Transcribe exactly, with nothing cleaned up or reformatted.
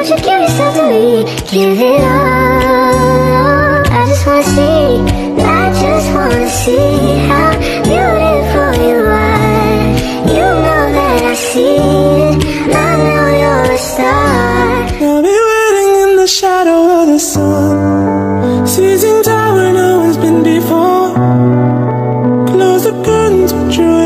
Won't you give yourself to me? Give it up. I just wanna see, I just wanna see how beautiful you are. You know that I see it, I know you're a star. I'll be waiting in the shadow of the sun, seizing time where no one's been before. Close the curtains, but you're